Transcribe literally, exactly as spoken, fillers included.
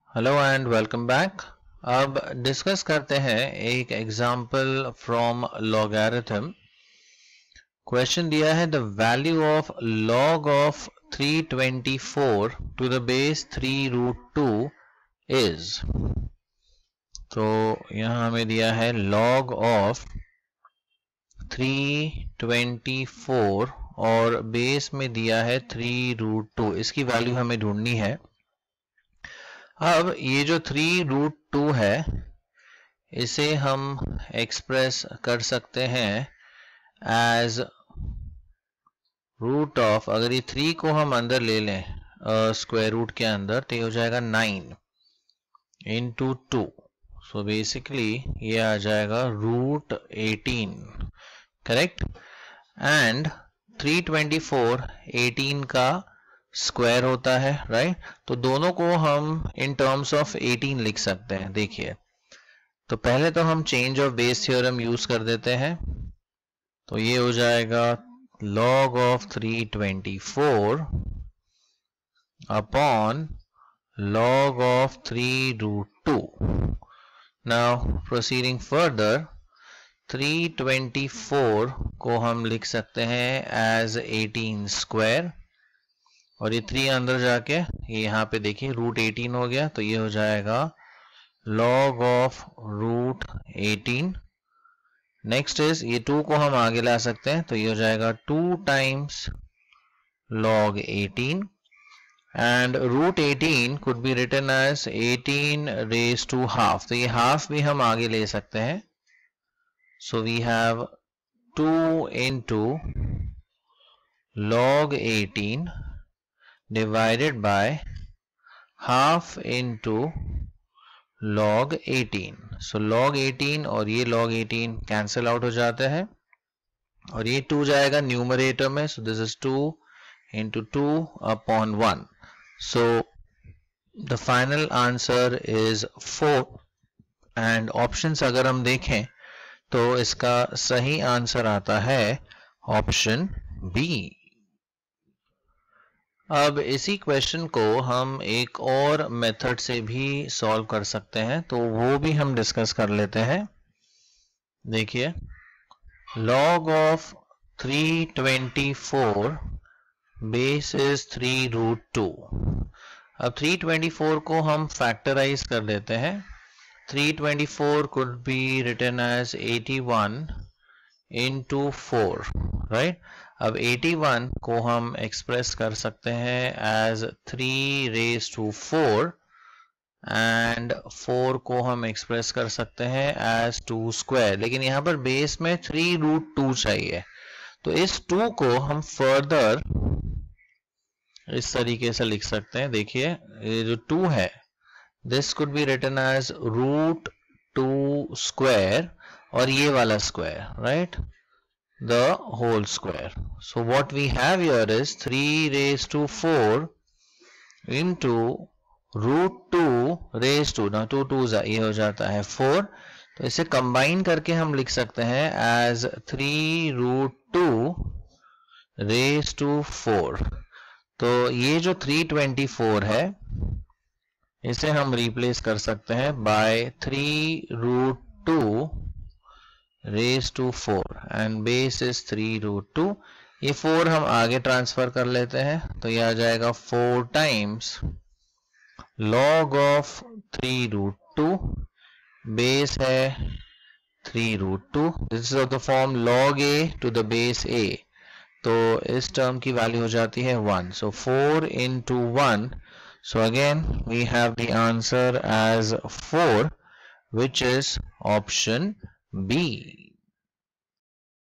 Hello and welcome back. अब discuss करते हैं एक एग्जांपल फ्रॉम लॉगरिथम। क्वेश्चन दिया है the value of log of three twenty four to the base three root two is. तो यहां हमें दिया है log of three twenty four और बेस में दिया है थ्री रूट टू। इसकी वैल्यू हमें ढूंढनी है। अब ये जो थ्री रूट टू है इसे हम एक्सप्रेस कर सकते हैं एज रूट ऑफ, अगर ये थ्री को हम अंदर ले लें स्क्वायर रूट के अंदर तो ये हो जाएगा nine into two. So basically ये आ जाएगा root eighteen, correct. And three twenty four eighteen का स्क्वायर होता है, राइट। तो दोनों को हम इन टर्म्स ऑफ एटीन लिख सकते हैं। देखिए, तो पहले तो हम change of base theorem use कर देते हैं। तो ये हो जाएगा log of three twenty four upon log of three root two. Now proceeding further, three twenty four को हम लिख सकते हैं एज एटीन स्क्वायर, और ये थ्री अंदर जाके ये यहाँ पे देखिए रूट एटीन हो गया। तो ये हो जाएगा log of root eighteen. Next is ये टू को हम आगे ला सकते हैं, तो ये हो जाएगा two times log eighteen and root eighteen could be written as eighteen raise to half. तो ये हाफ भी हम आगे ले सकते हैं। So we have two into log eighteen divided by half into log eighteen. so log eighteen और ये log एटीन कैंसिल आउट हो जाते हैं और ये टू जाएगा न्यूमरेटर में। so this is two into two upon one. so the final answer is four and options अगर हम देखें तो इसका सही आंसर आता है ऑप्शन बी। अब इसी क्वेश्चन को हम एक और मेथड से भी सॉल्व कर सकते हैं, तो वो भी हम डिस्कस कर लेते हैं। देखिए, log of three twenty four base is three root two. अब थ्री ट्वेंटी फोर को हम फैक्टराइज कर देते हैं। Three twenty four could be written as eighty one into four, right. अब एटी वन को हम एक्सप्रेस कर सकते हैं as three raise to four and four को हम एक्सप्रेस कर सकते हैं एज टू स्क्वायर। लेकिन यहाँ पर बेस में थ्री रूट टू चाहिए, तो इस टू को हम फर्दर इस तरीके से लिख सकते हैं। देखिए, ये जो टू है this could be written as root two square और ये वाला square, right, the whole square. So what we have here is three raised to four into root two raised to, now two two ये हो जाता है four. तो इसे combine करके हम लिख सकते हैं as three root two raised to four. तो ये जो थ्री ट्वेंटी फोर है इसे हम रिप्लेस कर सकते हैं by three root two raise to four and base is three root two. ये फोर हम आगे ट्रांसफर कर लेते हैं, तो ये आ जाएगा four times log of three root two, base है three root two. This is of the form log a to the base a. तो इस टर्म की वैल्यू हो जाती है one. So four into one, so again we have the answer as four, which is option B.